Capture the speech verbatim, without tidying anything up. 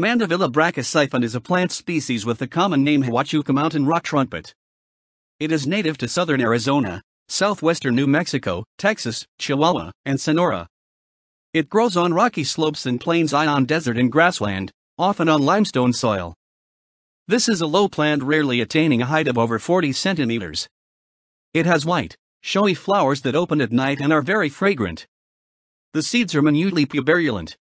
Mandevilla brachysiphon is a plant species with the common name Huachuca mountain rock trumpet. It is native to southern Arizona, southwestern New Mexico, Texas, Chihuahua, and Sonora. It grows on rocky slopes in plains and on desert and grassland, often on limestone soil. This is a low plant rarely attaining a height of over forty centimeters. It has white, showy flowers that open at night and are very fragrant. The seeds are minutely puberulent,